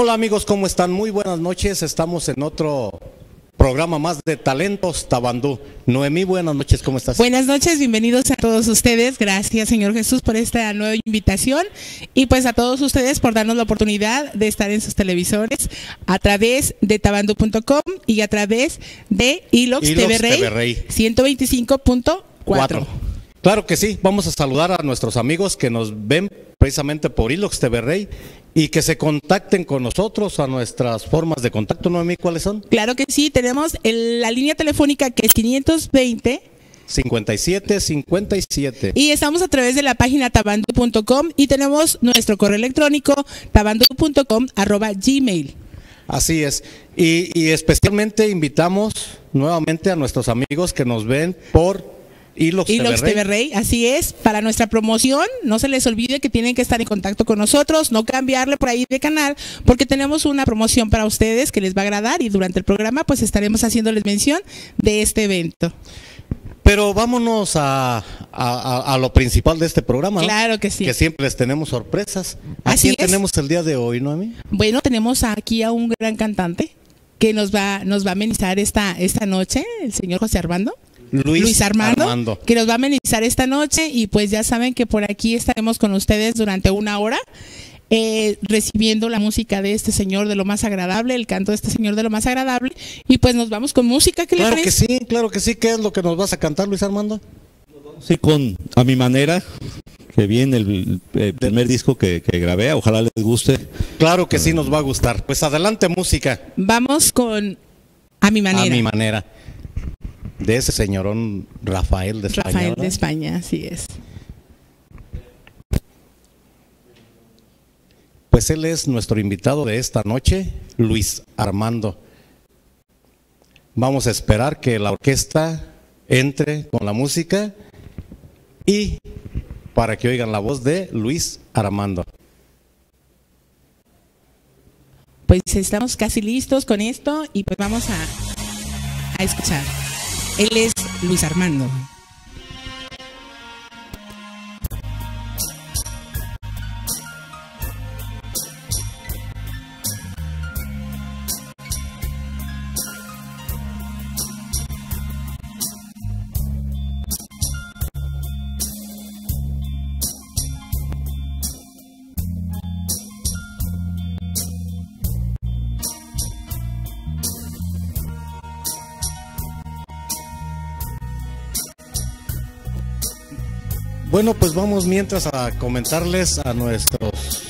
Hola amigos, ¿cómo están? Muy buenas noches, estamos en otro programa más de Talentos Tabandú. Noemí, buenas noches, ¿cómo estás? Buenas noches, bienvenidos a todos ustedes, gracias Señor Jesús por esta nueva invitación y pues a todos ustedes por darnos la oportunidad de estar en sus televisores a través de tabandú.com y a través de Ilox TV Rey 125.4. Claro que sí, vamos a saludar a nuestros amigos que nos ven precisamente por Ilox TV Rey y que se contacten con nosotros a nuestras formas de contacto. Noemí, ¿cuáles son? Claro que sí, tenemos la línea telefónica que es 520 5757 y estamos a través de la página tabandú.com y tenemos nuestro correo electrónico tabandú.com@gmail. Así es, y especialmente invitamos nuevamente a nuestros amigos que nos ven por Ilox TV Rey, así es, para nuestra promoción, no se les olvide que tienen que estar en contacto con nosotros, no cambiarle por ahí de canal, porque tenemos una promoción para ustedes que les va a agradar y durante el programa pues estaremos haciéndoles mención de este evento. Pero vámonos a lo principal de este programa, ¿no? Claro que sí. Que siempre les tenemos sorpresas. ¿A Así quién es. tenemos el día de hoy, Noemí? Bueno, tenemos aquí a un gran cantante que nos va a amenizar esta noche, el señor José Armando. Luis Armando, que nos va a amenizar esta noche y pues ya saben que por aquí estaremos con ustedes durante una hora recibiendo la música de este señor de lo más agradable, el canto de este señor de lo más agradable y pues nos vamos con música. ¿Qué le parece? Claro que sí. ¿Qué es lo que nos vas a cantar, Luis Armando? Sí, con A Mi Manera, que viene el primer disco que grabé, ojalá les guste. Claro que sí nos va a gustar. Pues adelante música. Vamos con A Mi Manera. A Mi Manera. De ese señorón Rafael de España. Rafael ¿verdad? de España, así es. Pues él es nuestro invitado de esta noche, Luis Armando. Vamos a esperar que la orquesta entre con la música y para que oigan la voz de Luis Armando. Pues estamos casi listos con esto y pues vamos a escuchar. Él es Luis Armando. Bueno, pues vamos mientras a comentarles a nuestros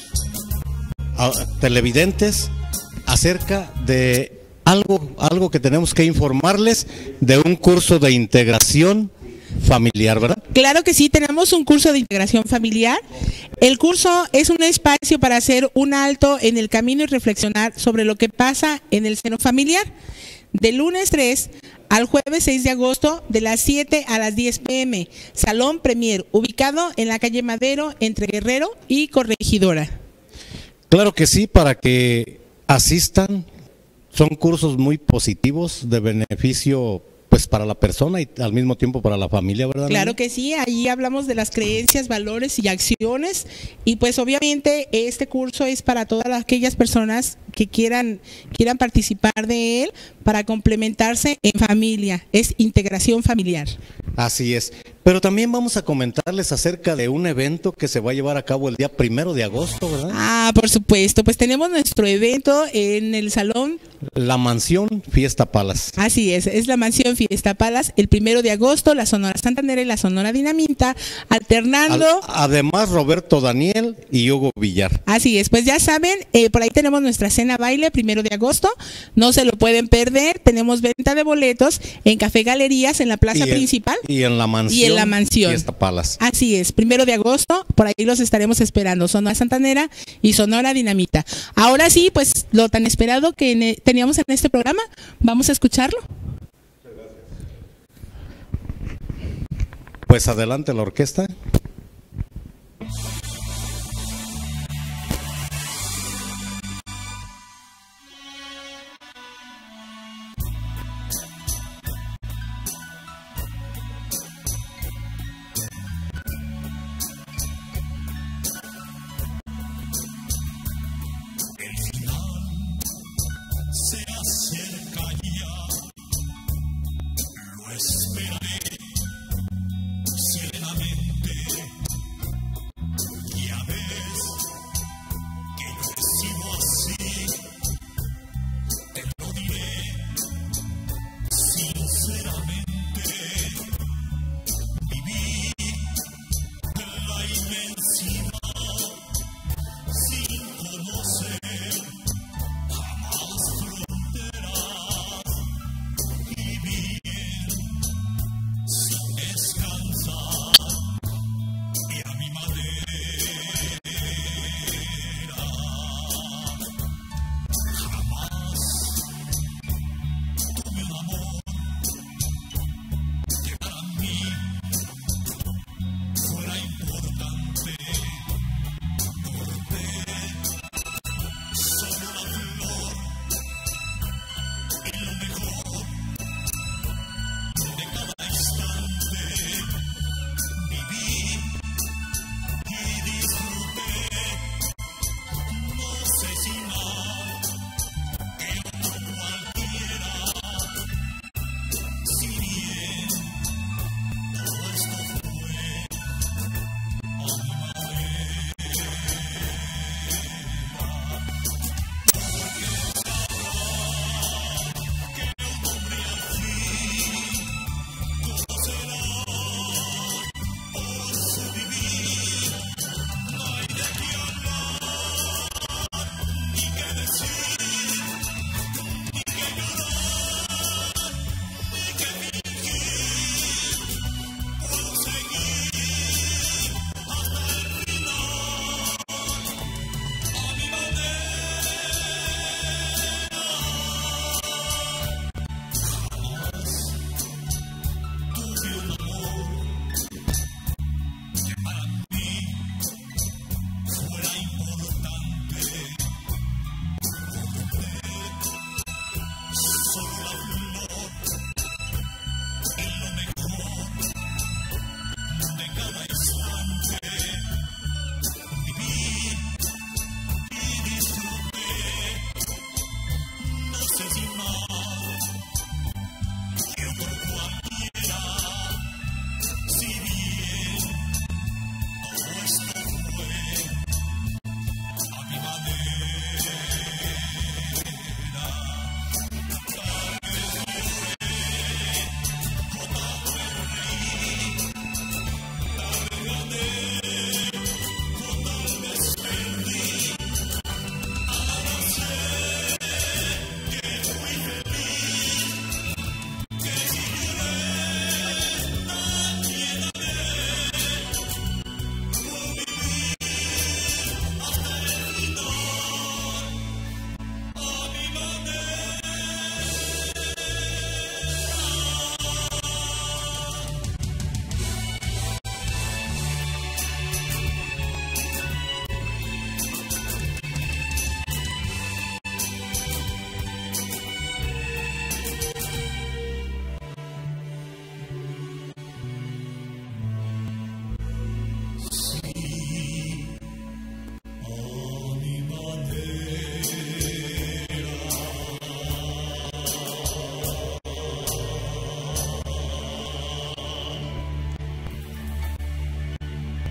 televidentes acerca de algo que tenemos que informarles de un curso de integración familiar, ¿verdad? Claro que sí, tenemos un curso de integración familiar. El curso es un espacio para hacer un alto en el camino y reflexionar sobre lo que pasa en el seno familiar. Del lunes 3 al jueves 6 de agosto de las 7 a las 10 p.m. Salón Premier, ubicado en la calle Madero, entre Guerrero y Corregidora. Claro que sí, para que asistan. Son cursos muy positivos, de beneficio pues para la persona y al mismo tiempo para la familia, ¿verdad? Claro que sí, ahí hablamos de las creencias, valores y acciones y pues obviamente este curso es para todas aquellas personas que quieran participar de él para complementarse en familia, es integración familiar. Así es, pero también vamos a comentarles acerca de un evento que se va a llevar a cabo el día 1 de agosto, ¿verdad? Ah, por supuesto, pues tenemos nuestro evento en el salón. La Mansión Fiesta Palace. Así es la Mansión Fiesta Palace, el 1 de agosto, la Sonora Santanera y la Sonora Dinamita, alternando. Además, Roberto Daniel y Hugo Villar. Así es, pues ya saben, por ahí tenemos nuestra cena baile, 1 de agosto, no se lo pueden perder, tenemos venta de boletos en Café Galerías, en la plaza principal. Y en la Mansión Fiesta Palace. Así es, 1 de agosto, por ahí los estaremos esperando, Sonora Santanera y Sonora Dinamita. Ahora sí, pues lo tan esperado que teníamos en este programa, vamos a escucharlo. Pues adelante la orquesta. El final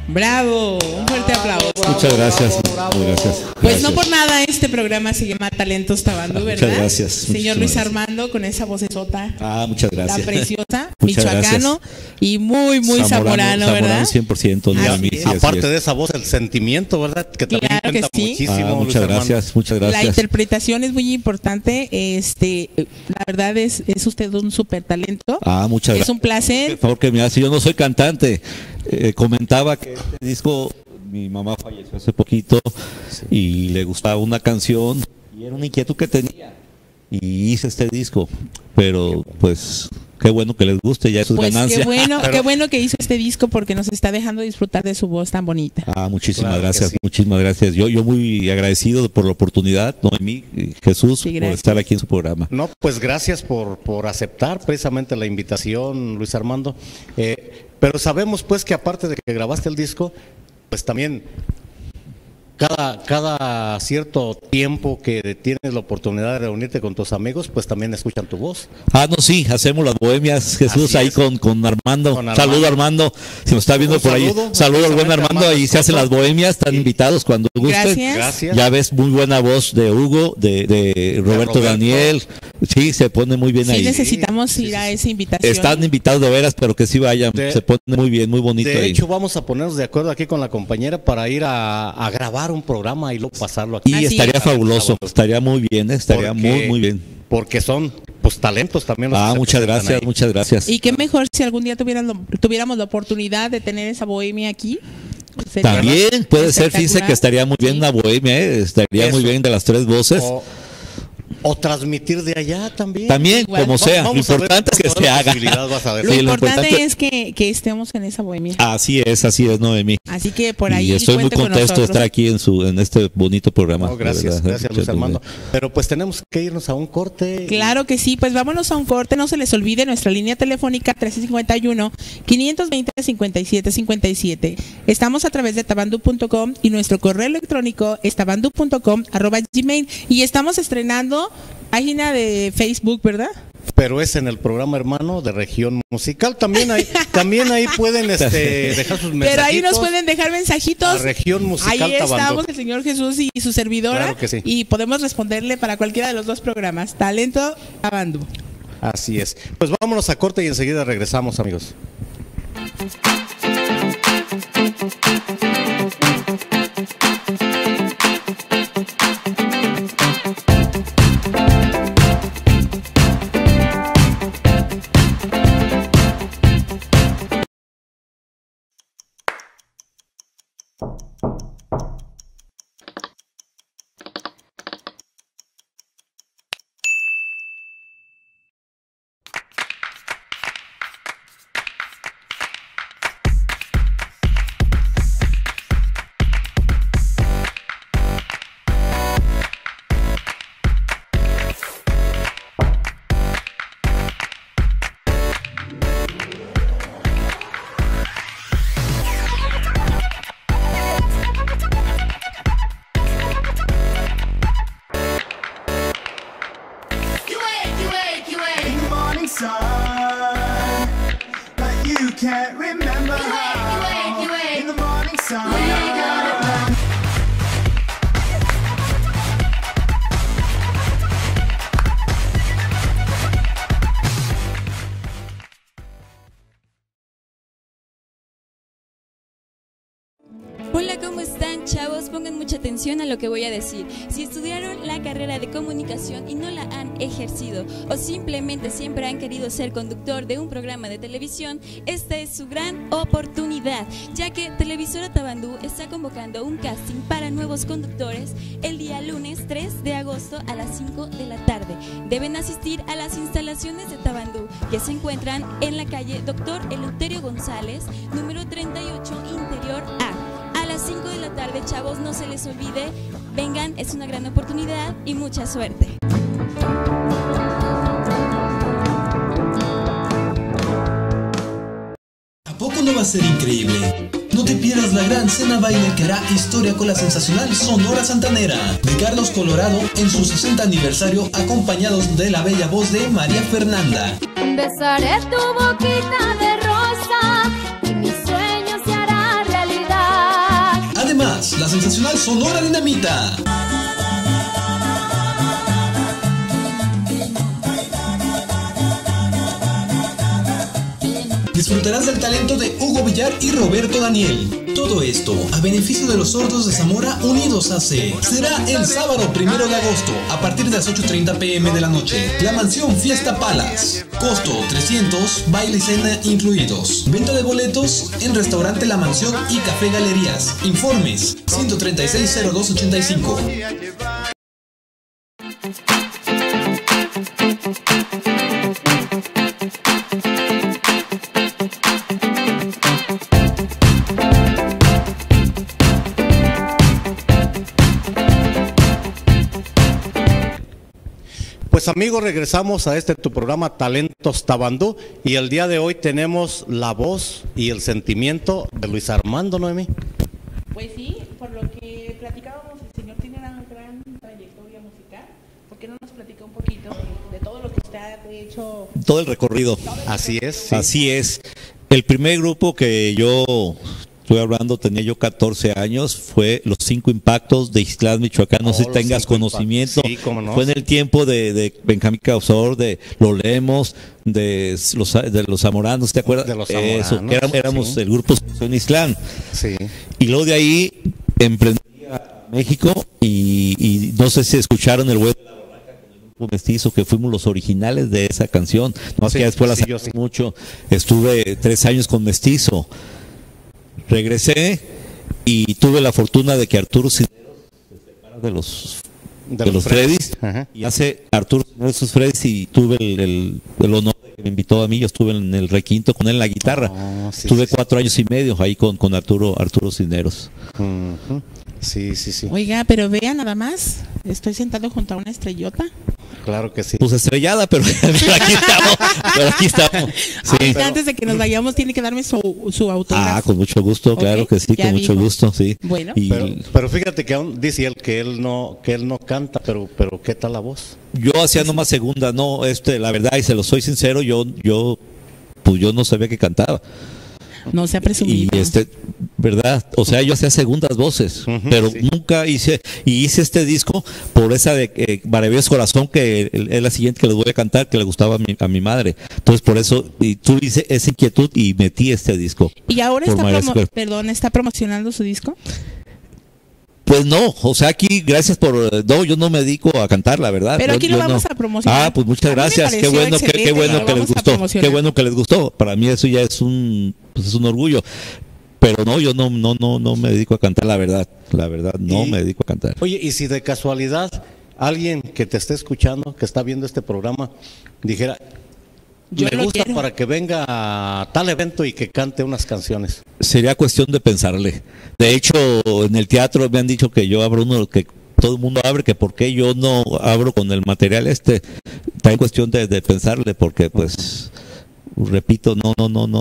Bravo, un fuerte aplauso. Muchas gracias. Muchas gracias. Pues no por nada este programa se llama Talentos Tabandú, ¿verdad? Muchas gracias. Señor Luis Armando, con esa vocesota. Muchas gracias. Tan preciosa, muchas michoacano gracias. Y muy zamorano, ¿verdad? 100%. Aparte de esa voz, el sentimiento, ¿verdad? Que también claro cuenta que sí. muchísimo. Muchas gracias, muchas gracias. La interpretación es muy importante. La verdad es usted un súper talento. Muchas gracias. Es un placer. Por favor, que me hace. Yo no soy cantante. Comentaba que este disco, mi mamá falleció hace poquito y le gustaba una canción y era una inquietud que tenía y hice este disco, pero pues qué bueno que les guste, ya eso es ganancia. Qué bueno que hizo este disco porque nos está dejando disfrutar de su voz tan bonita. Muchísimas gracias, sí. Muchísimas gracias. Yo muy agradecido por la oportunidad, Noemí, Jesús, por estar aquí en su programa. No, pues gracias por aceptar precisamente la invitación, Luis Armando. Pero sabemos pues que aparte de que grabaste el disco, pues también cada cierto tiempo que tienes la oportunidad de reunirte con tus amigos, pues también escuchan tu voz. No, sí, hacemos las bohemias, Jesús, ahí con Armando. Saludo Armando, si nos está viendo por ahí. Saludo al buen Armando, ahí se hacen las bohemias, están invitados cuando gusten. Gracias. Ya ves, muy buena voz de Hugo, de Roberto Daniel. Sí, se pone muy bien ahí. Sí, necesitamos ir a esa invitación. Están invitados de veras, pero que sí vayan, se pone muy bien, muy bonito ahí. De hecho, vamos a ponernos de acuerdo aquí con la compañera para ir a grabar un programa y luego pasarlo aquí. Y estaría fabuloso, estaría muy bien, estaría muy bien. Porque son pues talentos también los que muchas gracias, muchas gracias. Y qué mejor si algún día tuviéramos la oportunidad de tener esa bohemia aquí. También puede ser, fíjese que estaría muy bien una bohemia, estaría muy bien de las tres voces. O transmitir de allá también. También, igual, como sea. Lo importante es que se haga. Lo importante es que estemos en esa bohemia. Así es, Noemí. Así que por ahí. Y estoy muy contento de estar aquí en este bonito programa. Gracias, Luis Armando. Pero pues tenemos que irnos a un corte. Claro que sí, pues vámonos a un corte. No se les olvide nuestra línea telefónica 1351-520-5757. Estamos a través de tabandu.com y nuestro correo electrónico es tabandu.com@gmail. Y estamos estrenando página de Facebook, ¿verdad? Pero es en el programa hermano de Región Musical. También ahí pueden dejar sus mensajitos. Pero ahí nos pueden dejar mensajitos. A Región Musical Ahí estamos, Tabandú. el señor Jesús y su servidora. Claro que sí. Y podemos responderle para cualquiera de los dos programas. Talento Tabandú. Así es. Pues vámonos a corte y enseguida regresamos, amigos. Hola, ¿cómo están, chavos? Pongan mucha atención a lo que voy a decir. Si estudiaron la carrera de comunicación y no la han ejercido, o simplemente siempre han querido ser conductor de un programa de televisión, esta es su gran oportunidad, ya que Televisora Tabandú está convocando un casting para nuevos conductores el día lunes 3 de agosto a las 5 de la tarde. Deben asistir a las instalaciones de Tabandú, que se encuentran en la calle Dr. Eleuterio González, número 38, interior A. A las 5 de la tarde, chavos, no se les olvide, vengan, es una gran oportunidad y mucha suerte. ¿A poco no va a ser increíble? No te pierdas la gran cena baile que hará historia con la sensacional Sonora Santanera de Carlos Colorado en su 60 aniversario, acompañados de la bella voz de María Fernanda. Besaré tu boquita de rosa y mi sueño se hará realidad. sensacional Sonora Dinamita. Disfrutarás del talento de Hugo Villar y Roberto Daniel. Todo esto a beneficio de los sordos de Zamora Unidos AC. Será el sábado 1 de agosto a partir de las 8:30 p.m. de la noche. La Mansión Fiesta Palace. Costo 300, baile y cena incluidos. Venta de boletos en Restaurante La Mansión y Café Galerías. Informes 136-0285. Pues amigos, regresamos a tu programa Talentos Tabandú y el día de hoy tenemos la voz y el sentimiento de Luis Armando, Noemí. Pues sí, por lo que platicábamos, el señor tiene una gran trayectoria musical. ¿Por qué no nos platica un poquito de todo lo que usted ha hecho? Todo el recorrido. Así es. Sí. Así es. El primer grupo que yo estoy hablando, tenía yo 14 años, fue Los Cinco Impactos de Ixtlán, Michoacán. No sé si tengas conocimiento. Sí, cómo no. Fue en el tiempo de Benjamín Causor, de Lo Lemos, de los Zamoranos, ¿te acuerdas? De los Zamoranos. Eso, éramos sí. El grupo en Ixtlán. Sí. Y luego de ahí emprendí a México y no sé si escucharon el web de la Barranca con el grupo Mestizo, que fuimos los originales de esa canción. No, sí, que después la saqué mucho. Estuve 3 años con Mestizo. Regresé y tuve la fortuna de que Arturo Cisneros se separa de los Freddys. Y hace Arturo Cisneros sus Freddys y tuve el honor de que me invitó a mí. Yo estuve en el requinto con él en la guitarra. Sí, tuve 4 años y medio ahí con Arturo Cisneros. Sí, sí, sí. Oiga, pero vea nada más, estoy sentado junto a una estrellota. Claro que sí. Pues estrellada, pero aquí estamos. Sí. Pero, antes de que nos vayamos, tiene que darme su autógrafo. Con mucho gusto, claro que sí, con mucho gusto, sí. Bueno. Pero fíjate que aún dice él que él no canta, pero ¿qué tal la voz? Yo hacía nomás segunda, no, la verdad, y se lo soy sincero, yo no sabía que cantaba. No se ha presumido. Y ¿verdad? O sea, yo hacía segundas voces, pero sí. Nunca hice este disco por esa de Maravilloso Corazón, que es la siguiente que les voy a cantar, que le gustaba a mi madre. Entonces, por eso, y tuve esa inquietud y metí este disco. ¿Y ahora está promocionando su disco? Pues no, o sea, aquí, gracias no, yo no me dedico a cantar, la verdad. Pero aquí lo vamos a promocionar. Pues muchas gracias, qué bueno que les gustó, qué bueno que les gustó. Para mí eso ya es un orgullo. Pero no, yo no me dedico a cantar, la verdad no me dedico a cantar. Oye, y si de casualidad alguien que te esté escuchando, que está viendo este programa, dijera, me gusta para que venga a tal evento y que cante unas canciones. Sería cuestión de pensarle. De hecho, en el teatro me han dicho que yo abro uno que todo el mundo abre, que por qué yo no abro con el material está en cuestión de pensarle, porque pues, repito, no.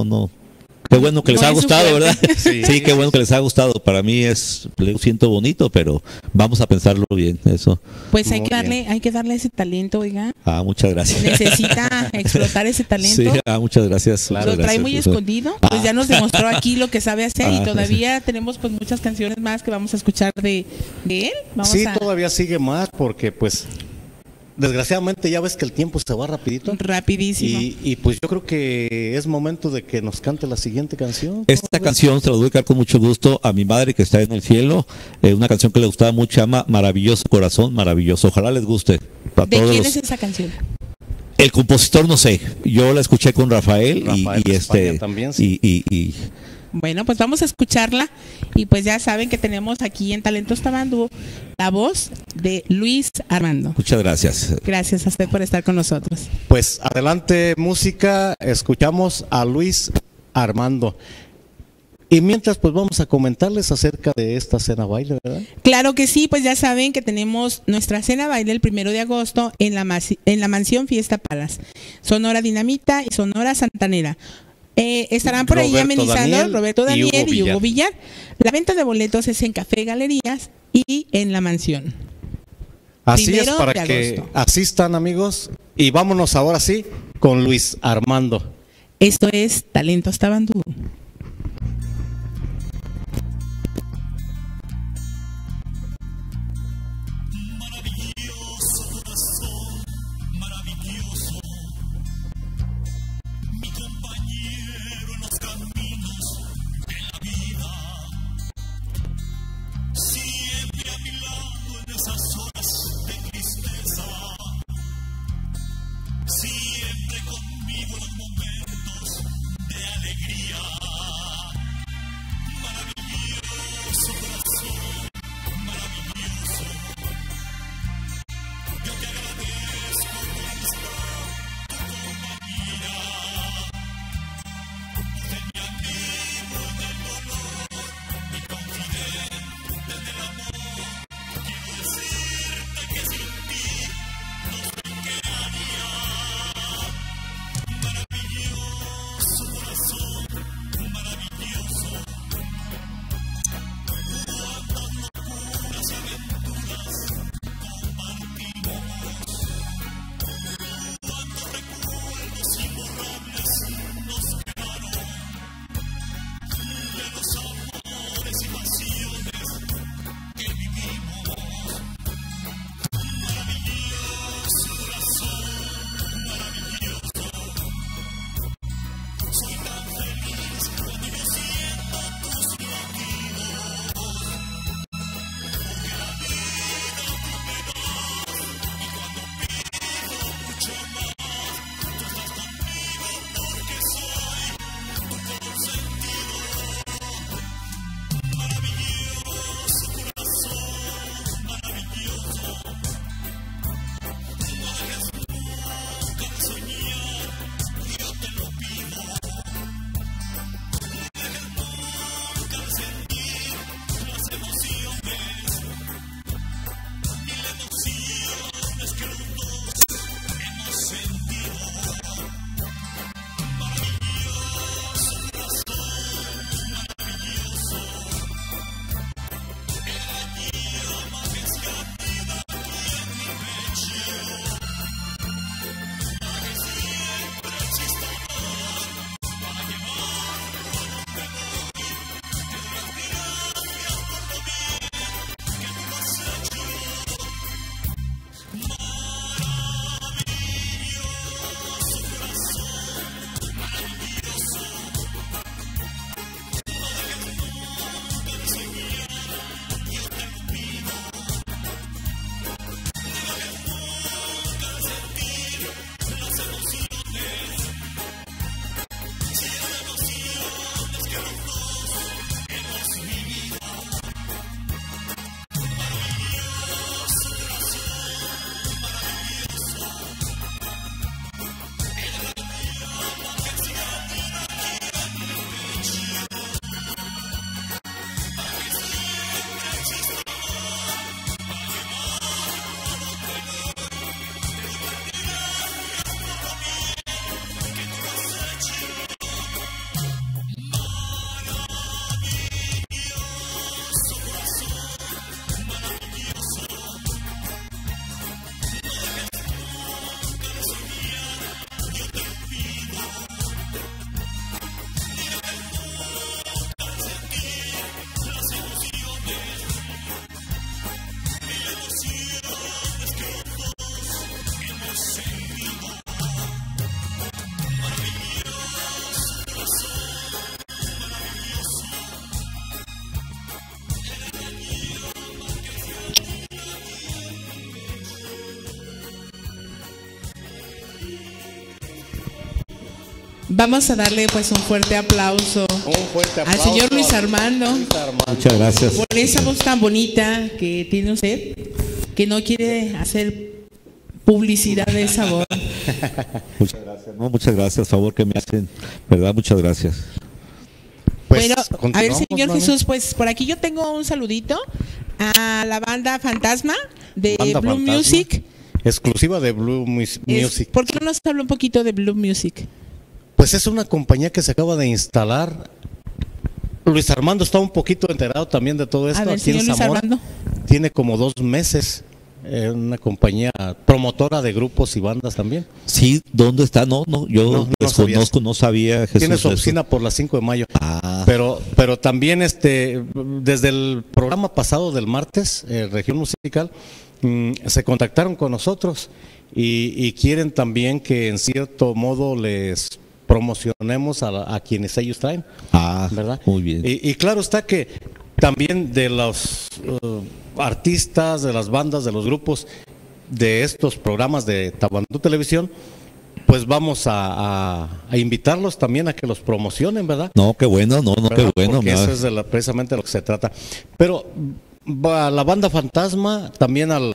Qué bueno que les ha gustado, ¿verdad? Sí, qué bueno que les ha gustado. Para mí lo siento bonito, pero vamos a pensarlo bien, eso. Pues hay que darle ese talento, oiga. Muchas gracias. Necesita explotar ese talento. Sí, muchas gracias. Lo trae muy escondido, pues ya nos demostró aquí lo que sabe hacer y todavía tenemos pues muchas canciones más que vamos a escuchar de él. Todavía sigue más porque pues desgraciadamente ya ves que el tiempo se va rapidito. Rapidísimo. Y pues yo creo que es momento de que nos cante la siguiente canción. Esta canción se la voy a dedicar con mucho gusto a mi madre que está en el cielo. Una canción que le gustaba mucho, se llama Maravilloso Corazón, maravilloso. Ojalá les guste. ¿De quién es esa canción? El compositor no sé. Yo la escuché con Rafael y también, sí. Bueno, pues vamos a escucharla y pues ya saben que tenemos aquí en Talentos Tabandú la voz de Luis Armando. Muchas gracias. Gracias a usted por estar con nosotros. Pues adelante música, escuchamos a Luis Armando. Y mientras pues vamos a comentarles acerca de esta cena baile, ¿verdad? Claro que sí, pues ya saben que tenemos nuestra cena baile el 1 de agosto en la Mansión Fiesta Palace, Sonora Dinamita y Sonora Santanera. Estarán por ahí amenizando Roberto Daniel y Hugo Villar. La venta de boletos es en Café Galerías y en la Mansión. Así es, para que asistan, amigos. Y vámonos ahora sí con Luis Armando. Esto es Talentos Tabandú. Vamos a darle pues un fuerte aplauso al señor Luis Armando. Muchas gracias. Por esa voz tan bonita que tiene usted, que no quiere hacer publicidad de esa voz. Muchas gracias, muchas gracias, favor que me hacen, ¿verdad? Muchas gracias. Pues, bueno, a ver, señor Jesús, pues por aquí yo tengo un saludito a la banda Fantasma de Blue Music. Exclusiva de Blue Music. ¿Por qué no nos habla un poquito de Blue Music? Pues es una compañía que se acaba de instalar. Luis Armando está un poquito enterado también de todo esto. A ver, aquí en Luis Zamora. Armando. Tiene como 2 meses. Una compañía promotora de grupos y bandas también. Sí, ¿dónde está? No, yo desconozco, no sabía. Jesús, tiene su oficina por la 5 de mayo. Ah. Pero también desde el programa pasado del martes, Región Musical, se contactaron con nosotros y quieren también que en cierto modo les promocionemos a quienes ellos traen. ¿Verdad? Muy bien. Y claro está que también de los artistas, de las bandas, de los grupos de estos programas de Tabandú Televisión, pues vamos a invitarlos también a que los promocionen, ¿verdad? No, qué bueno, qué bueno. Porque eso es precisamente de lo que se trata. Pero a la banda Fantasma, también al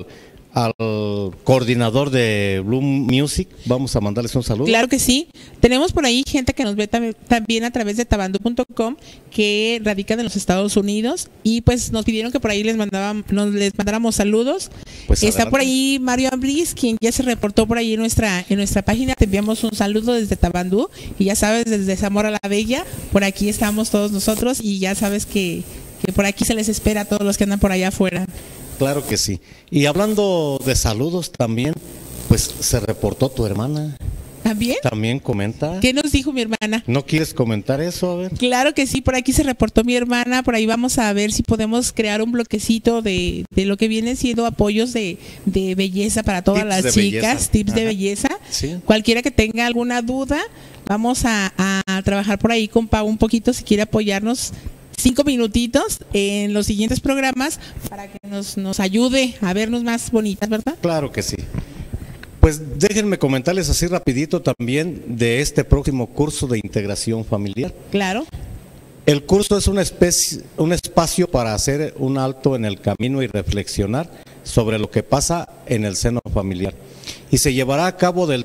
coordinador de Blue Music, vamos a mandarles un saludo. Claro que sí. Tenemos por ahí gente que nos ve también a través de tabandú.com, que radican en los Estados Unidos, y pues nos pidieron que por ahí les mandáramos saludos. Pues está adelante. por ahí Mario Ambris, quien ya se reportó por ahí en nuestra página. Te enviamos un saludo desde Tabandú, y ya sabes, desde Zamora la Bella, por aquí estamos todos nosotros, y ya sabes que por aquí se les espera a todos los que andan por allá afuera. Claro que sí. Y hablando de saludos también, pues se reportó tu hermana. ¿También? También comenta. ¿Qué nos dijo mi hermana? ¿No quieres comentar eso? A ver. Claro que sí, por aquí se reportó mi hermana. Por ahí vamos a ver si podemos crear un bloquecito de lo que vienen siendo apoyos de belleza para todas Tips las de chicas, belleza. tips de Ajá. belleza. Sí. Cualquiera que tenga alguna duda, vamos a trabajar por ahí con Pau un poquito, si quiere apoyarnos 5 minutitos en los siguientes programas para que nos ayude a vernos más bonitas, ¿verdad? Claro que sí. Pues déjenme comentarles así rapidito también de este próximo curso de integración familiar. Claro. El curso es un espacio para hacer un alto en el camino y reflexionar sobre lo que pasa en el seno familiar. Y se llevará a cabo del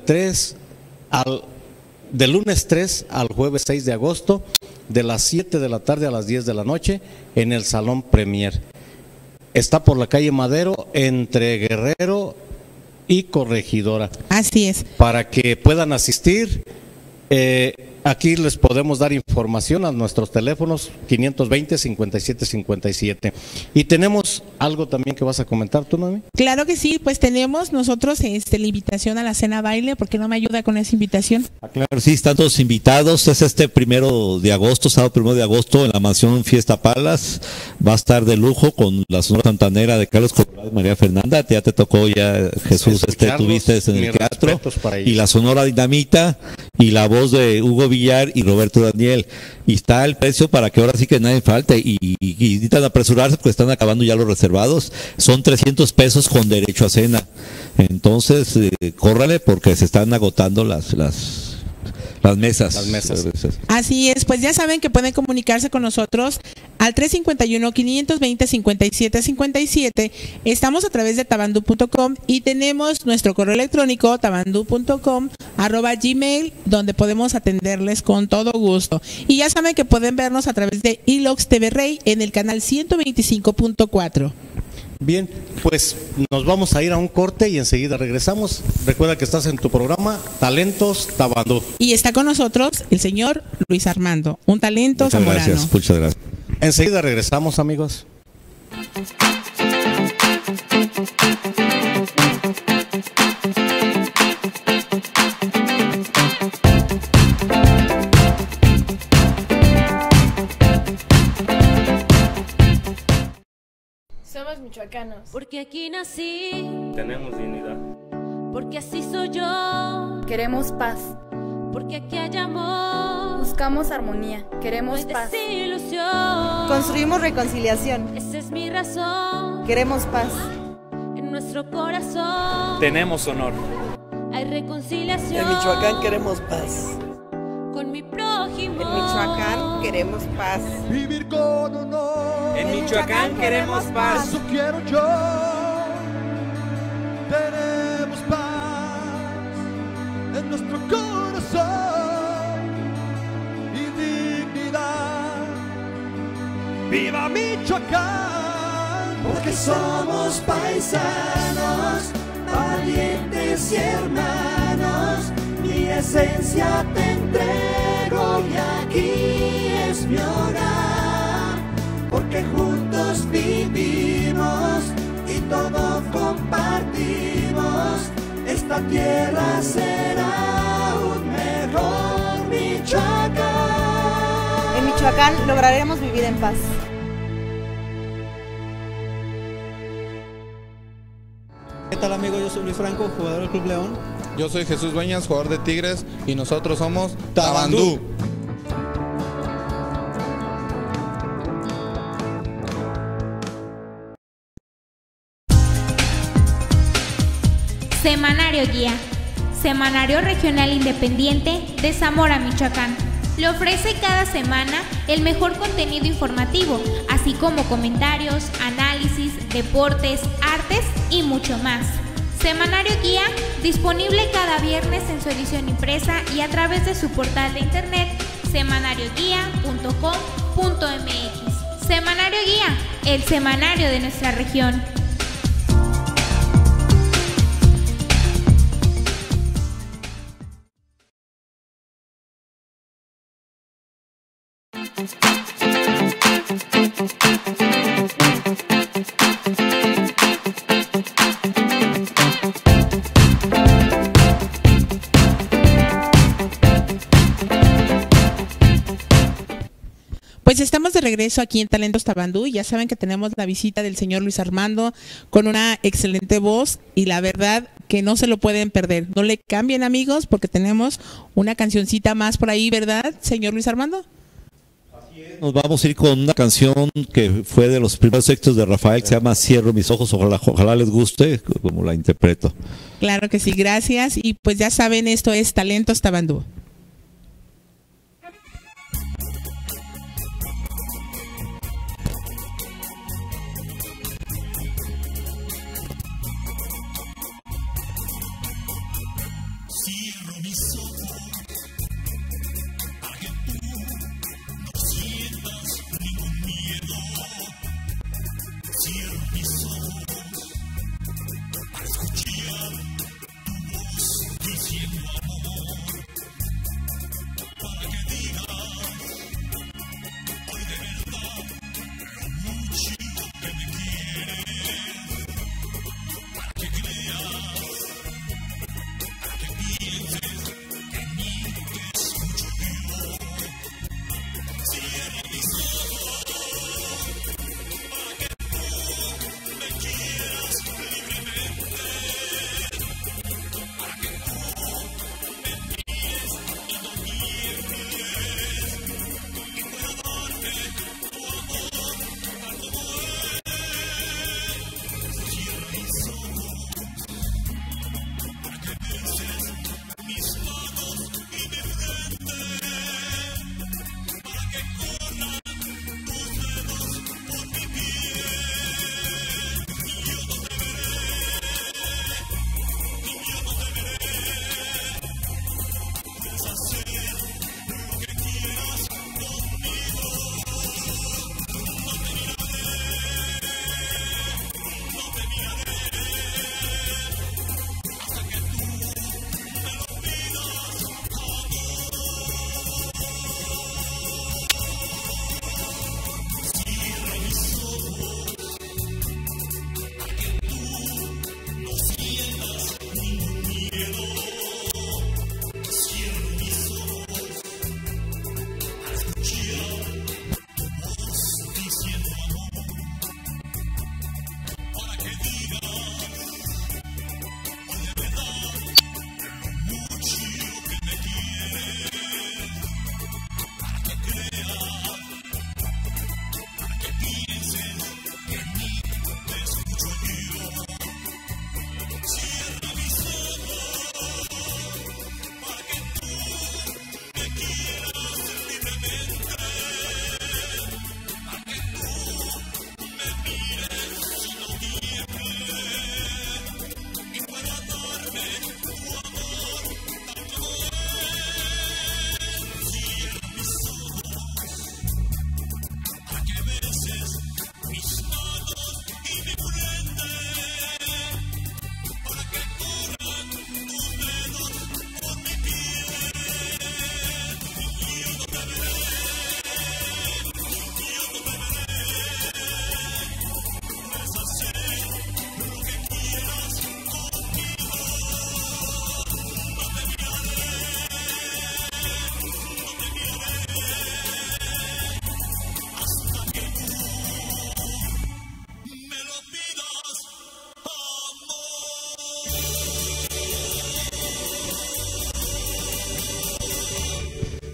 lunes 3 al jueves 6 de agosto, de las 7 de la tarde a las 10 de la noche, en el Salón Premier. Está por la calle Madero, entre Guerrero y Corregidora. Así es. Para que puedan asistir, aquí les podemos dar información a nuestros teléfonos 520-5757. Y tenemos algo también que vas a comentar tú, Noemi. Claro que sí, pues tenemos nosotros la invitación a la cena baile. ¿Por qué no me ayuda con esa invitación? Claro, sí, están todos invitados. Es este 1 de agosto, sábado 1 de agosto, en la mansión Fiesta Palas. Va a estar de lujo con la Sonora Santanera de Carlos Colorado y María Fernanda. Ya te tocó ya, Jesús, tuviste en el teatro. Y la Sonora Dinamita y la voz de Hugo Villar y Roberto Daniel. Y está el precio para que ahora sí que nadie falte y necesitan apresurarse porque están acabando ya los reservados. Son 300 pesos con derecho a cena. Entonces, córrale porque se están agotando las mesas. Así es, pues ya saben que pueden comunicarse con nosotros al 351-520-5757. Estamos a través de tabandú.com y tenemos nuestro correo electrónico tabandú.com@gmail, donde podemos atenderles con todo gusto. Y ya saben que pueden vernos a través de iLox TV Rey en el canal 125.4. Bien, pues nos vamos a ir a un corte y enseguida regresamos. Recuerda que estás en tu programa Talentos Tabandú. Y está con nosotros el señor Luis Armando, un talento zamorano. Muchas gracias. Enseguida regresamos, amigos. Somos michoacanos. Porque aquí nací, tenemos dignidad. porque así soy yo, Queremos paz. porque aquí hay amor, Buscamos armonía. Queremos no hay paz. desilusión. Construimos reconciliación. Esa es mi razón, Queremos paz. en nuestro corazón Tenemos honor. hay reconciliación. En Michoacán queremos paz. Con Michoacán queremos paz. Vivir con honor. En Michoacán queremos paz. Eso quiero yo. Tenemos paz en nuestro corazón y dignidad. ¡Viva Michoacán! Porque somos paisanos, valientes y hermanos. Mi esencia te entrego y aquí es mi hogar. Porque juntos vivimos y todo compartimos. Esta tierra será un mejor Michoacán. En Michoacán lograremos vivir en paz. ¿Qué tal, amigo? Yo soy Luis Franco, jugador del Club León. Yo soy Jesús Dueñas, jugador de Tigres, y nosotros somos Tabandú. Semanario Guía, semanario regional independiente de Zamora, Michoacán. Le ofrece cada semana el mejor contenido informativo, así como comentarios, análisis, deportes, artes y mucho más. Semanario Guía, disponible cada viernes en su edición impresa y a través de su portal de internet semanarioguía.com.mx. Semanario Guía, el semanario de nuestra región. Pues estamos de regreso aquí en Talentos Tabandú y ya saben que tenemos la visita del señor Luis Armando con una excelente voz y la verdad que no se lo pueden perder. No le cambien, amigos, porque tenemos una cancioncita más por ahí, ¿verdad, señor Luis Armando? Nos vamos a ir con una canción que fue de los primeros éxitos de Rafael, que se llama Cierro mis ojos, ojalá les guste como la interpreto. Claro que sí, gracias. Y pues ya saben, esto es Talentos Tabandú.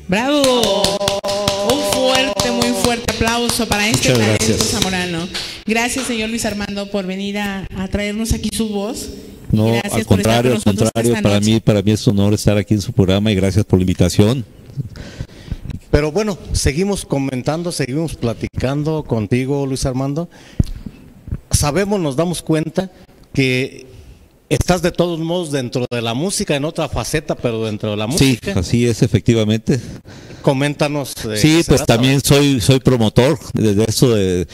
¡Bravo! Muy fuerte aplauso para este talento zamorano. Gracias, señor Luis Armando, por venir a traernos aquí su voz. No, gracias al contrario, para mí es un honor estar aquí en su programa y gracias por la invitación. Pero bueno, seguimos comentando, seguimos platicando contigo, Luis Armando. Sabemos, nos damos cuenta que estás de todos modos dentro de la música, en otra faceta, pero dentro de la música. Sí, así es, efectivamente. Coméntanos. Sí, pues también soy promotor de eso.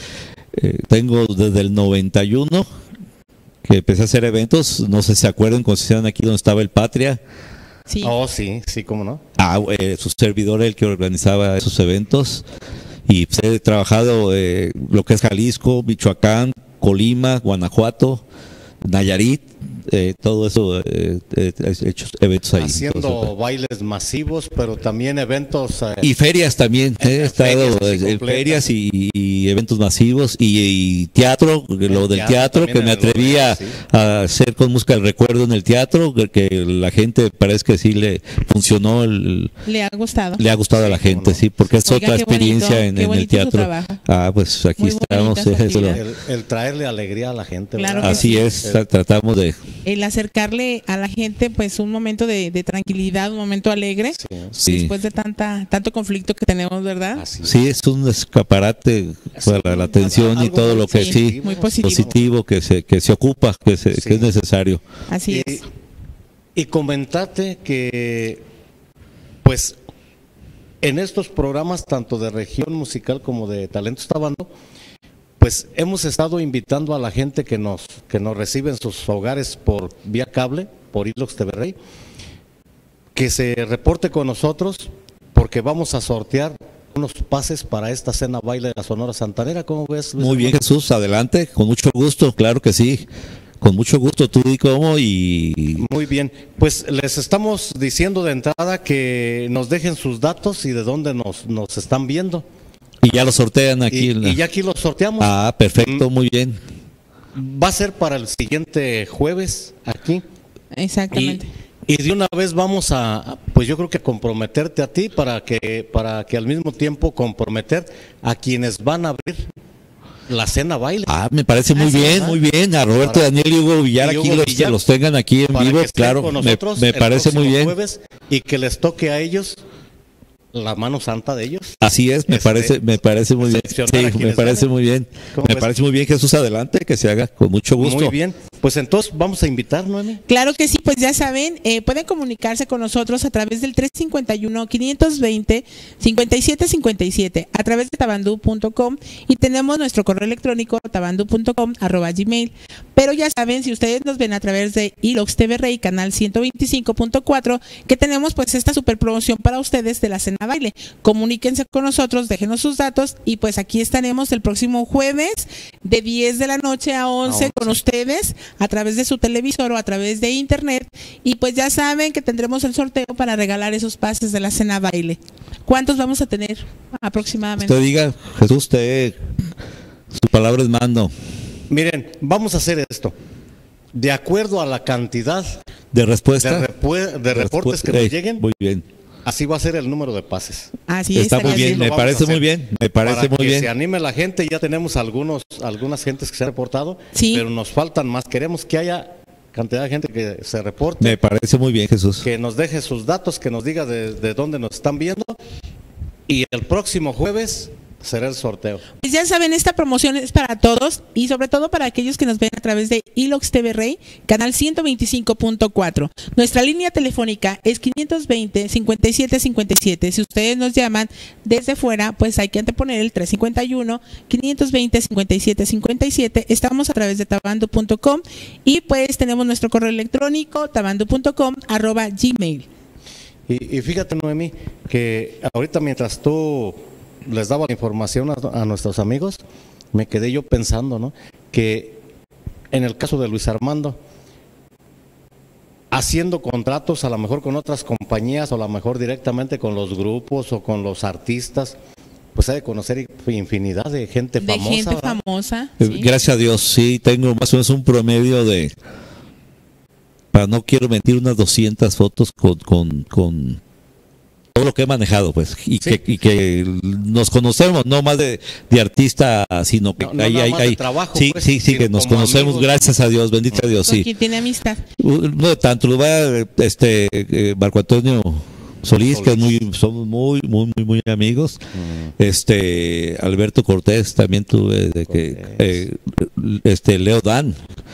Tengo desde el 91 que empecé a hacer eventos. No sé si se acuerdan cuando se hicieron aquí donde estaba el Patria. Sí. Oh, sí, cómo no. Su servidor era el que organizaba esos eventos. Y pues, he trabajado lo que es Jalisco, Michoacán, Colima, Guanajuato, Nayarit. Todo eso he hecho eventos ahí. Haciendo bailes masivos, pero también eventos. Y ferias también. He estado en ferias y eventos masivos y teatro, lo del teatro, que me atreví a hacer con música del recuerdo en el teatro, que la gente parece que sí le funcionó. Le ha gustado. Le ha gustado a la gente, sí, porque es otra experiencia en el teatro. Pues aquí estamos. El traerle alegría a la gente. Claro así es, tratamos de... El acercarle a la gente pues un momento de tranquilidad, un momento alegre, después de tanto conflicto que tenemos, ¿verdad? Sí, es un escaparate para la atención y todo lo que muy positivo que se ocupa, que es necesario. Así es. Y comentarte que pues en estos programas tanto de región musical como de Talento Está Bando, pues hemos estado invitando a la gente que nos recibe en sus hogares por vía cable, por Ilox TV Rey, que se reporte con nosotros porque vamos a sortear unos pases para esta cena baile de la Sonora Santanera. ¿Cómo ves, Luis? Muy bien, Jesús, adelante, con mucho gusto, claro que sí. Con mucho gusto, tú y cómo y... Muy bien, pues les estamos diciendo de entrada que nos dejen sus datos y de dónde nos están viendo. Y ya lo sortean aquí. Y ya aquí lo sorteamos. Perfecto, muy bien. Va a ser para el siguiente jueves aquí. Exactamente. Y de una vez vamos pues yo creo que comprometerte a ti para que al mismo tiempo comprometer a quienes van a abrir la cena baile. Me parece muy bien. A Roberto, Daniel y Hugo Villar aquí los tengan aquí en vivo, claro. Me parece muy bien. Jueves, y que les toque a ellos la mano santa de ellos. Así es, me parece muy bien. Sí, me parece muy bien. Me parece muy bien, Jesús, adelante, que se haga con mucho gusto. Muy bien. Pues entonces vamos a invitar, Noemi. Claro que sí, pues ya saben, pueden comunicarse con nosotros a través del 351-520-5757, a través de tabandu.com, y tenemos nuestro correo electrónico tabandu.com@gmail. Pero ya saben, si ustedes nos ven a través de Ilox TV Rey, canal 125.4, que tenemos pues esta super promoción para ustedes de la cena baile. Comuníquense con nosotros, déjenos sus datos y pues aquí estaremos el próximo jueves de 10 de la noche a 11 con ustedes a través de su televisor o a través de internet, y pues ya saben que tendremos el sorteo para regalar esos pases de la cena baile. ¿Cuántos vamos a tener aproximadamente? Usted diga, Jesús, su palabra es mando. Miren, vamos a hacer esto. De acuerdo a la cantidad de respuestas, de reportes que nos lleguen. Muy bien. Así va a ser el número de pases. Así está muy bien, me parece muy bien, Para que se anime la gente, ya tenemos algunas gentes que se han reportado, pero nos faltan más. Queremos que haya cantidad de gente que se reporte. Me parece muy bien, Jesús. Que nos deje sus datos, que nos diga de dónde nos están viendo, y el próximo jueves será el sorteo. Pues ya saben, esta promoción es para todos y sobre todo para aquellos que nos ven a través de Ilox TV Rey, canal 125.4. Nuestra línea telefónica es 520-5757. Si ustedes nos llaman desde fuera, pues hay que anteponer el 351-520-5757. Estamos a través de tabandu.com y pues tenemos nuestro correo electrónico tabandu.com@gmail. Y fíjate, Noemi, que ahorita mientras tú les daba la información a nuestros amigos, me quedé yo pensando, ¿no? Que en el caso de Luis Armando, haciendo contratos a lo mejor con otras compañías o a lo mejor directamente con los grupos o con los artistas, pues hay de conocer infinidad de gente famosa. De gente famosa. ¿Sí? Gracias a Dios, sí, tengo más o menos un promedio de, no quiero mentir, unas 200 fotos con todo lo que he manejado, pues, y que nos conocemos, no más de artista, sino que hay trabajo, sí, pues, que nos conocemos, amigos. Gracias a Dios, bendito a Dios, sí. ¿Quién tiene amistad? No de tanto, lo va Marco Antonio Solís, que somos muy amigos. Alberto Cortés también tuve Leo Dan,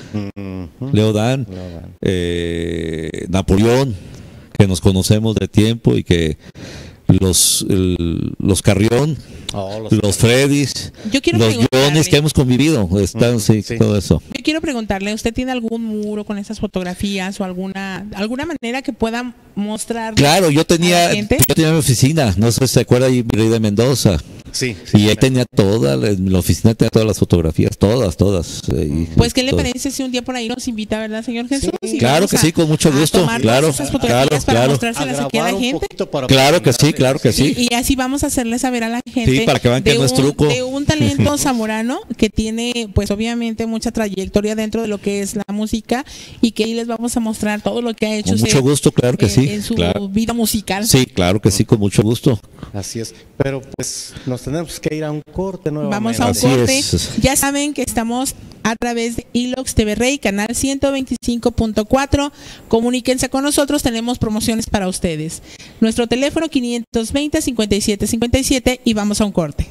Napoleón, que nos conocemos de tiempo, y que los Carrión, los Freddys, los Jones que hemos convivido, todo eso. Yo quiero preguntarle, ¿usted tiene algún muro con esas fotografías o alguna manera que pueda mostrar? Claro, yo tenía mi oficina, no sé si se acuerda, ahí mi rey de Mendoza. Sí, y ahí tenía la oficina tenía todas las fotografías, todas. Pues, ¿qué le parece si un día por ahí nos invita, verdad, señor Jesús? Sí, claro que sí, con mucho gusto. Claro, para mostrárselas aquí a la gente. Claro que sí. Y así vamos a hacerle saber a la gente. Sí, para que vean que no es truco. De un talento zamorano que tiene, pues, obviamente, mucha trayectoria dentro de lo que es la música, y que ahí les vamos a mostrar todo lo que ha hecho. Con mucho gusto, claro que sí. En su vida musical. Sí, claro que sí, con mucho gusto. Así es. Pero, pues, nos tenemos que ir a un corte nuevamente. Vamos a un corte. Ya saben que estamos a través de Ilox TV Rey, canal 125.4. Comuníquense con nosotros, tenemos promociones para ustedes. Nuestro teléfono 520-5757, y vamos a un corte.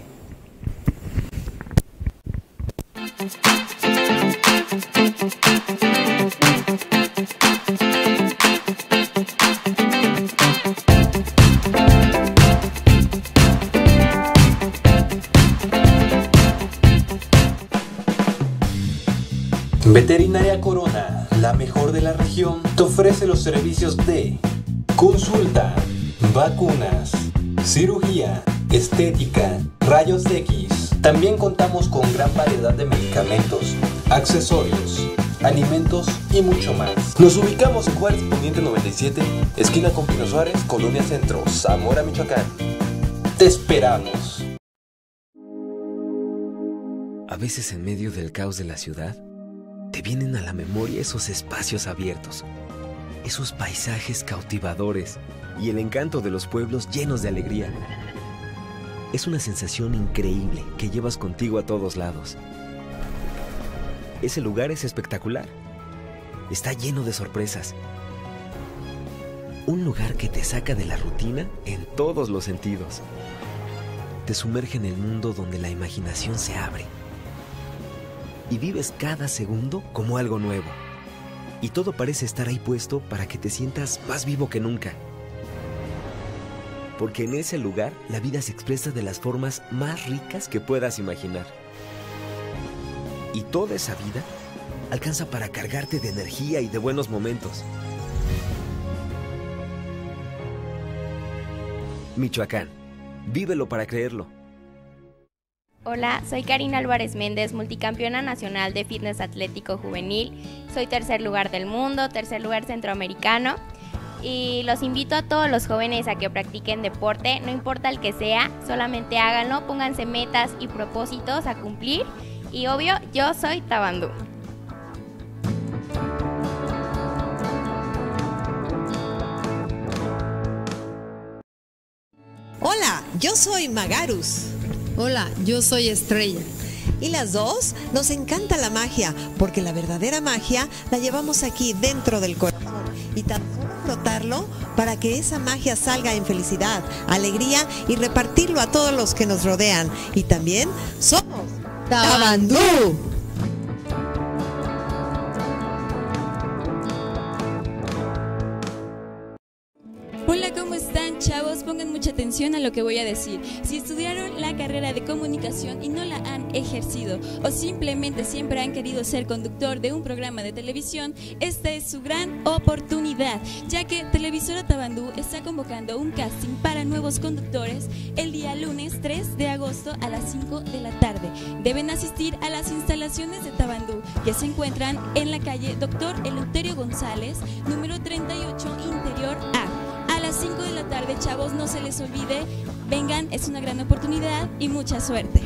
Veterinaria Corona, la mejor de la región, te ofrece los servicios de consulta, vacunas, cirugía, estética, rayos X. También contamos con gran variedad de medicamentos, accesorios, alimentos y mucho más. Nos ubicamos en Juárez Poniente 97, esquina con Pino Suárez, Colonia Centro, Zamora, Michoacán. Te esperamos. A veces, en medio del caos de la ciudad, te vienen a la memoria esos espacios abiertos, esos paisajes cautivadores y el encanto de los pueblos llenos de alegría. Es una sensación increíble que llevas contigo a todos lados. Ese lugar es espectacular. Está lleno de sorpresas. Un lugar que te saca de la rutina en todos los sentidos. Te sumerge en el mundo donde la imaginación se abre. Y vives cada segundo como algo nuevo. Y todo parece estar ahí puesto para que te sientas más vivo que nunca. Porque en ese lugar la vida se expresa de las formas más ricas que puedas imaginar. Y toda esa vida alcanza para cargarte de energía y de buenos momentos. Michoacán, vívelo para creerlo. Hola, soy Karina Álvarez Méndez, multicampeona nacional de fitness atlético juvenil. Soy tercer lugar del mundo, tercer lugar centroamericano. Y los invito a todos los jóvenes a que practiquen deporte, no importa el que sea, solamente háganlo, pónganse metas y propósitos a cumplir. Y obvio, yo soy Tabandú. Hola, yo soy Magarus. Hola, yo soy Estrella. Y las dos nos encanta la magia, porque la verdadera magia la llevamos aquí dentro del corazón. Y tan solo frotarlo para que esa magia salga en felicidad, alegría y repartirlo a todos los que nos rodean. Y también somos Tabandú. Hola, ¿cómo están, chavos? Pongan mucha atención a lo que voy a decir. Si estudiaron la carrera de comunicación y no la han ejercido, o simplemente siempre han querido ser conductor de un programa de televisión, esta es su gran oportunidad, ya que Televisora Tabandú está convocando un casting para nuevos conductores el día lunes 3 de agosto a las 5 de la tarde. Deben asistir a las instalaciones de Tabandú, que se encuentran en la calle Dr. Eleuterio González, número 38, Interior A. A las 5 de la tarde, chavos, no se les olvide, vengan, es una gran oportunidad y mucha suerte.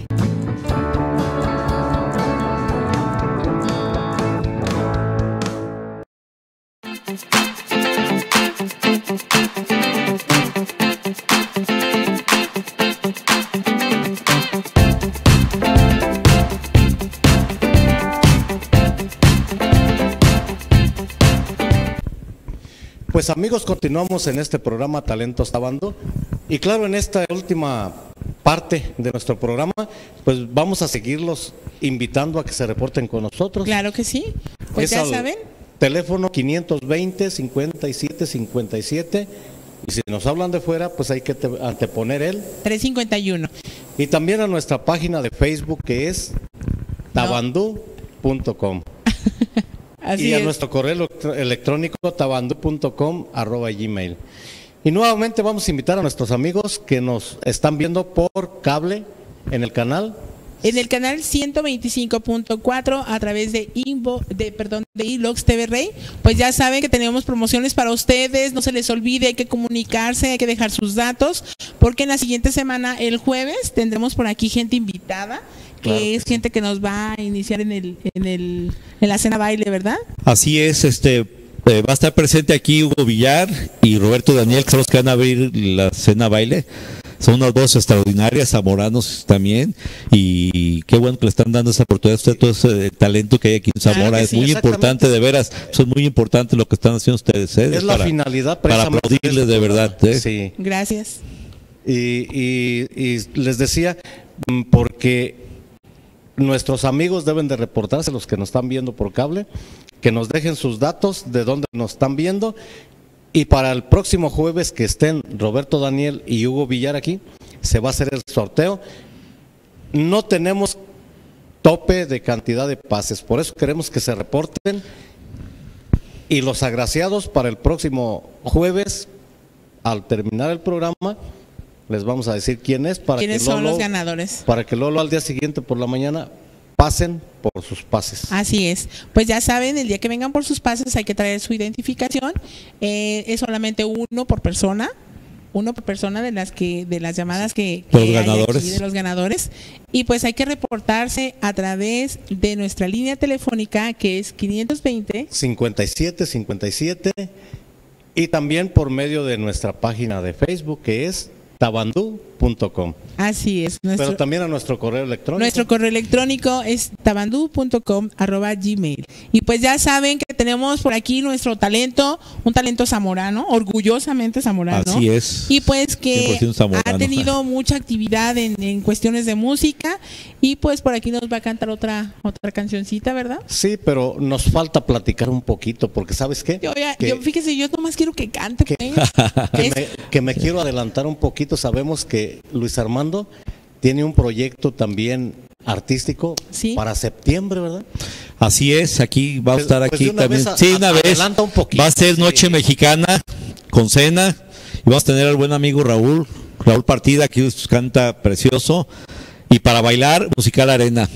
Pues amigos, continuamos en este programa Talentos Tabandú. Y claro, en esta última parte de nuestro programa, pues vamos a seguirlos invitando a que se reporten con nosotros. Claro que sí. Pues ya saben. Teléfono 520-5757. Y si nos hablan de fuera, pues hay que anteponer el 351. Y también a nuestra página de Facebook, que es tabandú.com. Y a nuestro correo electrónico tabandú.com@gmail. Y nuevamente vamos a invitar a nuestros amigos que nos están viendo por cable en el canal 125.4 a través de Ilox TV Rey. Pues ya saben que tenemos promociones para ustedes, no se les olvide, hay que comunicarse, hay que dejar sus datos, porque en la siguiente semana, el jueves, tendremos por aquí gente invitada, que es gente que nos va a iniciar en la cena baile, ¿verdad? Así es, va a estar presente aquí Hugo Villar y Roberto Daniel, que son los que van a abrir la cena baile. Son unas voces extraordinarias, zamoranos también, y qué bueno que le están dando esa oportunidad a usted, todo ese talento que hay aquí en Zamora. Es muy importante, de veras, eso es muy importante lo que están haciendo ustedes. Es la finalidad para aplaudirles de verdad. Sí. Gracias. Y les decía, porque nuestros amigos deben de reportarse, los que nos están viendo por cable, que nos dejen sus datos de dónde nos están viendo. Y para el próximo jueves que estén Roberto Daniel y Hugo Villar aquí, se va a hacer el sorteo. No tenemos tope de cantidad de pases, por eso queremos que se reporten. Y los agraciados para el próximo jueves, al terminar el programa, les vamos a decir quiénes son los ganadores. Para que Lolo al día siguiente por la mañana pasen por sus pases. Así es. Pues ya saben, el día que vengan por sus pases hay que traer su identificación. Es solamente uno por persona de las llamadas que los hay ganadores. Aquí, de los ganadores. Y pues hay que reportarse a través de nuestra línea telefónica, que es 520-5757, y también por medio de nuestra página de Facebook, que es tabandú.com. Así es. Pero también a nuestro correo electrónico. Nuestro correo electrónico es tabandú.com@gmail. Y pues ya saben que tenemos por aquí nuestro talento, un talento zamorano, orgullosamente zamorano. Así es. Y pues que ha tenido mucha actividad en cuestiones de música. Y pues por aquí nos va a cantar otra cancioncita, ¿verdad? Sí, pero nos falta platicar un poquito, porque ¿sabes qué? Fíjese, yo nomás quiero que cante. Que me quiero adelantar un poquito. Sabemos que Luis Armando tiene un proyecto también artístico para septiembre, ¿verdad? Así es, aquí va a estar aquí también. Una vez un poquito, va a ser Noche Mexicana con cena y vamos a tener al buen amigo Raúl Partida, que canta precioso, y para bailar Musical Arena.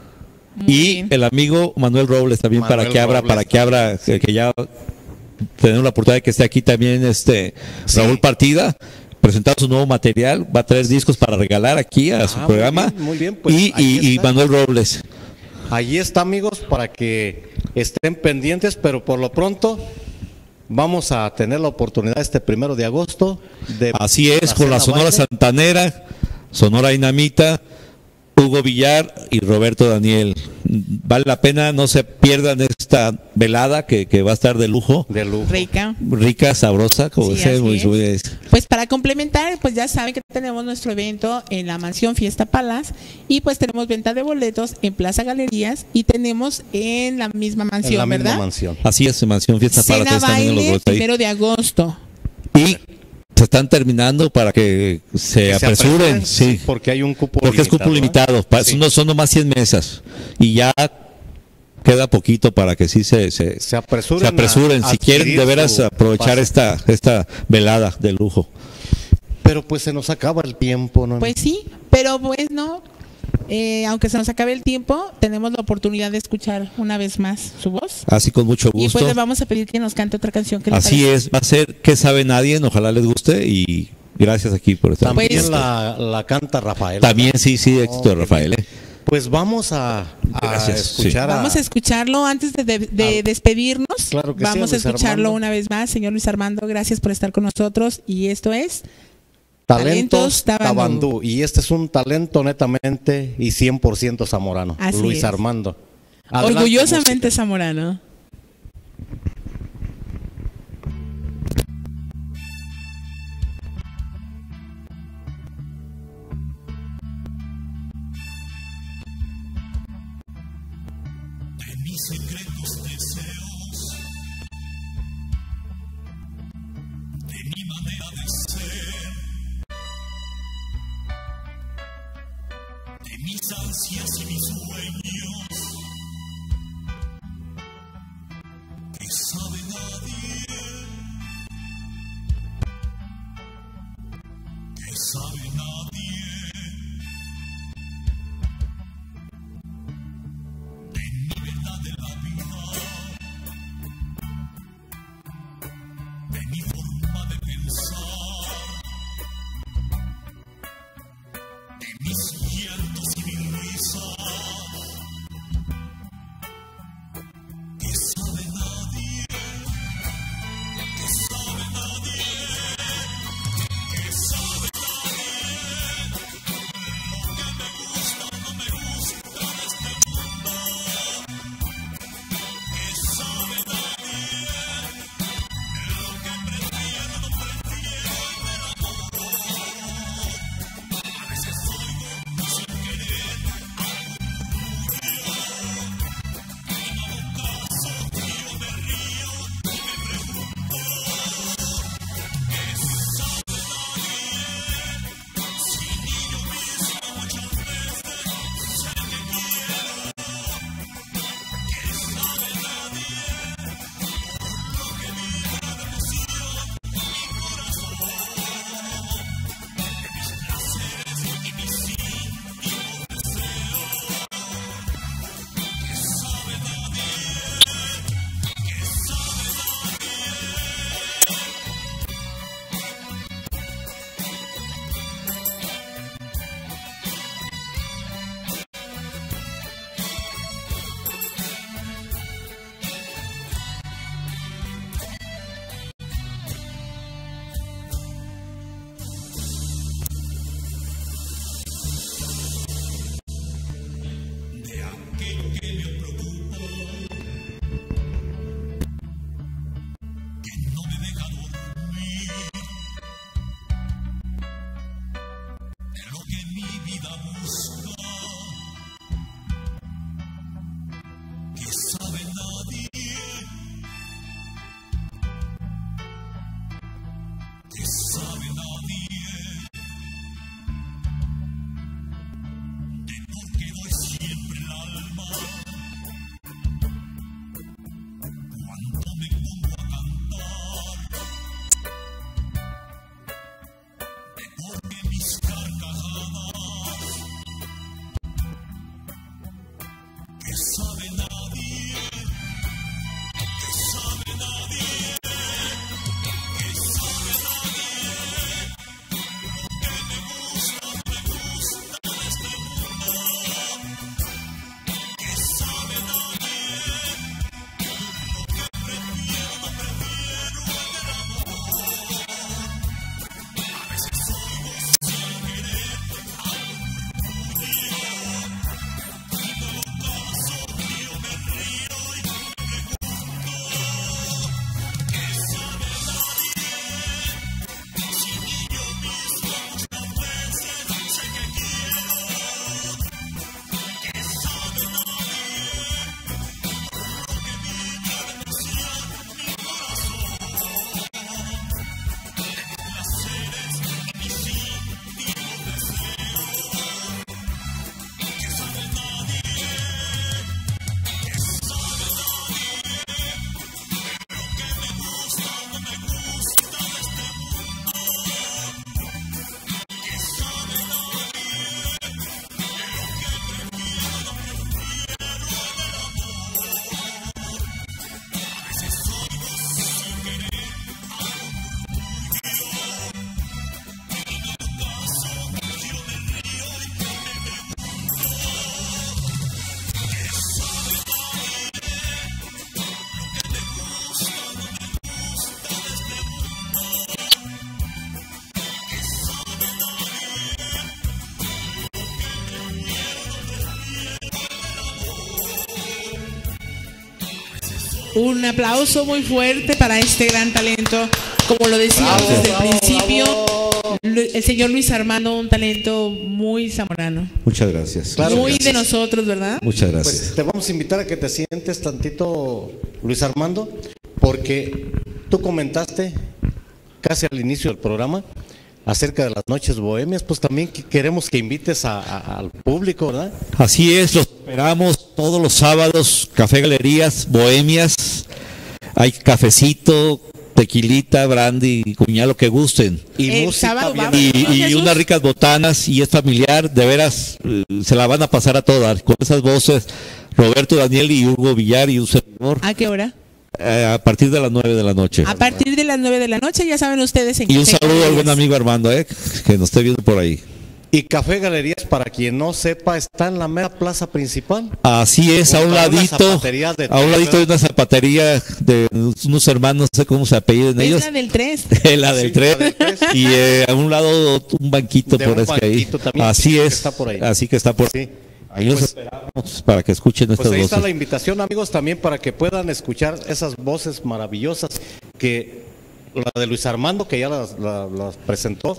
Y el amigo Manuel Robles también, para que abra, que ya tenemos la oportunidad de que esté aquí también Raúl Partida, presentar su nuevo material, va a traer discos para regalar aquí a su programa. Muy bien, pues y Manuel Robles. Allí está, amigos, para que estén pendientes, pero por lo pronto vamos a tener la oportunidad 1 de agosto de así es, con la Sonora Santanera, Sonora Dinamita, Hugo Villar y Roberto Daniel. Vale la pena, no se pierdan esta velada que va a estar de lujo. Rica, sabrosa, como Pues para complementar, pues ya saben que tenemos nuestro evento en la Mansión Fiesta Palace, y pues tenemos venta de boletos en Plaza Galerías, y tenemos en la misma mansión, ¿verdad? Así es, Mansión Fiesta Palace. Cena baile 1 de agosto. Y se están terminando para que se apresuren, sí, porque hay un cupo limitado. Es cupo limitado, son nomás 100 mesas y ya queda poquito para que sí se apresuren si quieren de veras aprovechar esta velada de lujo. Pero pues se nos acaba el tiempo, ¿no? Pues sí, pero pues no. Aunque se nos acabe el tiempo, tenemos la oportunidad de escuchar una vez más su voz. Así, con mucho gusto. Y pues les vamos a pedir que nos cante otra canción. Así es, va a ser ¿Qué sabe nadie? Ojalá les guste, y gracias aquí por estar. También pues, la canta Rafael. También, sí, éxito de Rafael. Pues vamos a escuchar. Vamos a escucharlo antes de despedirnos. Claro que vamos a escucharlo una vez más, señor Luis Armando. Gracias por estar con nosotros, y esto es Talentos Tabandú. Y este es un talento netamente y 100% zamorano. Así Luis es. Armando. Adelante, orgullosamente zamorano. mis secretos deseos, de mi manera de ser, de mis ansias y mis sueños, que sabe nadie, que sabe nadie. Un aplauso muy fuerte para este gran talento. Como lo decíamos desde el principio, el señor Luis Armando, un talento muy zamorano. Muchas gracias. Claro, muy de nosotros, ¿verdad? Muchas gracias. Pues te vamos a invitar a que te sientes tantito, Luis Armando, porque tú comentaste casi al inicio del programa acerca de las noches bohemias, pues también queremos que invites al público, ¿verdad? Así es, los esperamos todos los sábados, Café Galerías Bohemias, hay cafecito, tequilita, brandy, cuñá, lo que gusten. Y música y unas ricas botanas, y es familiar, de veras, se la van a pasar a todas, con esas voces, Roberto Daniel y Hugo Villar y un servidor. ¿A qué hora? A partir de las 9 de la noche. A partir de las 9 de la noche, ya saben ustedes en Y un saludo al buen amigo Armando, que nos esté viendo por ahí. Y Café Galerías, para quien no sepa, está en la mera plaza principal. Así es, a un ladito hay una zapatería de unos hermanos, no sé cómo se apelliden ellos. Es la del 3. La del 3. Y a un lado un banquito por ese ahí. Así es, está por ahí. Así que está por ahí. Ahí los esperamos para que escuchen estas voces. Ahí está la invitación, amigos, también para que puedan escuchar esas voces maravillosas, que la de Luis Armando, que ya las presentó,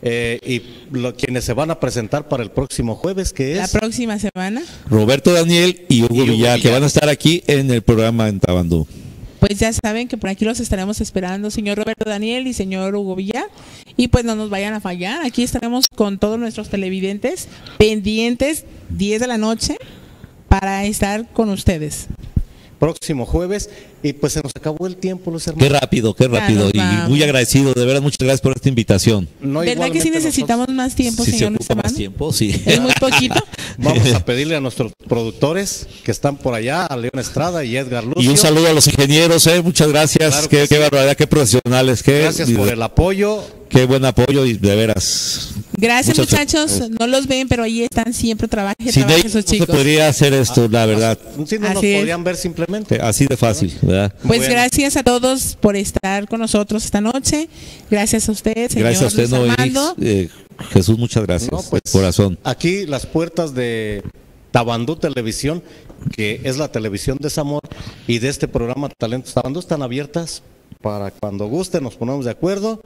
y quienes se van a presentar para el próximo jueves, que es la próxima semana, Roberto Daniel y Hugo Villar, que van a estar aquí en el programa en Tabandú. Pues ya saben que por aquí los estaremos esperando, señor Roberto Daniel y señor Hugo Villar, y pues no nos vayan a fallar, aquí estaremos con todos nuestros televidentes pendientes 10 de la noche para estar con ustedes. Próximo jueves, y pues se nos acabó el tiempo, los hermanos. Qué rápido, y muy agradecido, de verdad, muchas gracias por esta invitación. ¿Verdad que sí necesitamos más tiempo, señor Luis Armando? Más tiempo, sí. Es muy poquito. Vamos a pedirle a nuestros productores que están por allá, a León Estrada y Edgar Lucio. Y un saludo a los ingenieros, muchas gracias, Claro qué barbaridad, qué profesionales. Gracias por el apoyo. Qué buen apoyo, y de veras. Gracias, muchachos, no los ven, pero ahí están siempre, trabajen esos chicos. No se podría hacer esto, la verdad. Si no nos podrían ver simplemente. Así de fácil, ¿verdad? Pues gracias a todos por estar con nosotros esta noche. Gracias a usted, señor. Gracias a usted, Luis Armando. Jesús, muchas gracias. Pues, de corazón. Aquí las puertas de Tabandú Televisión, que es la televisión de Zamora, y de este programa Talentos Tabandú, están abiertas para cuando guste, nos ponemos de acuerdo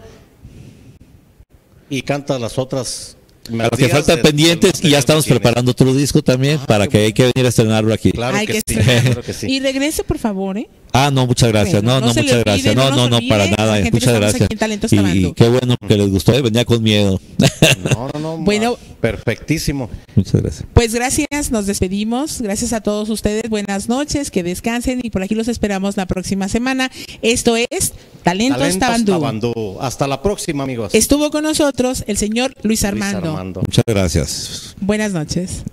y canta las otras. A los que faltan pendientes, y ya estamos preparando otro disco también, para que hay que venir a estrenarlo aquí. Claro que sí. Y regrese, por favor, no, muchas gracias. Bueno, muchas gracias. No, para nada. Muchas gracias. Y qué bueno que les gustó, venía con miedo. No, bueno, perfectísimo. Muchas gracias. Pues gracias, nos despedimos. Gracias a todos ustedes. Buenas noches, que descansen, y por aquí los esperamos la próxima semana. Esto es Talentos Tabandú. Hasta la próxima, amigos. Estuvo con nosotros el señor Luis Armando. Muchas gracias. Buenas noches.